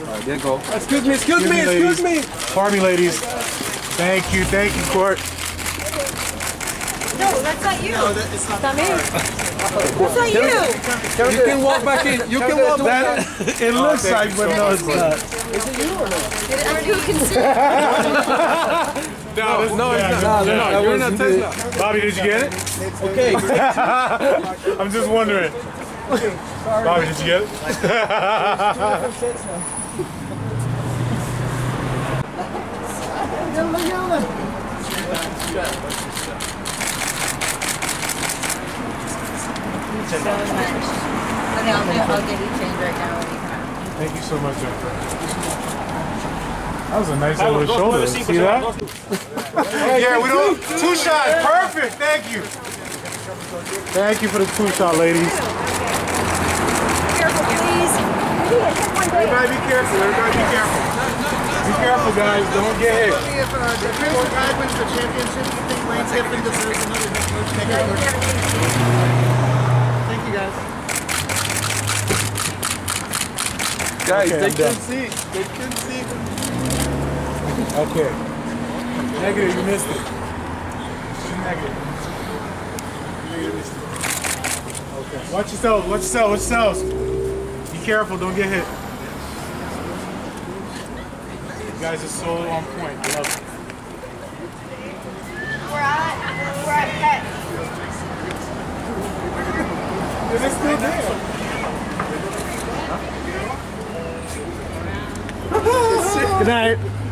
right, there you go. Excuse me. Pardon me, ladies. Thank you, Court. No, that's not you. No, it's not me. That's not you. You can walk back in. You can walk back. It looks like, but no, it's not. Is it you or no? You can see. No, it's not. You're not Tesla. Bobby, did you get it? Okay. I'm just wondering. Bobby, did you get it? So much. Okay, I'll get you change right now when you come out. Thank you so much, Jennifer. That was a nice little shoulder. See that? Yeah, we don't. 2 shots. Perfect. Thank you. Thank you for the 2 shot, ladies. Careful, please. Everybody be careful. Be careful, guys. Don't get hit. If the poor guy wins the championship, you think Lane Kiffin deserves another head coach takeover? Thank you, guys. Guys, Okay, they I'm done. can see. They can see. Okay. Negative, you missed it. Negative. You missed it. Okay. Watch yourselves. Be careful, don't get hit. You guys are so on point. I love it. We're at pet. It's still there. Good night.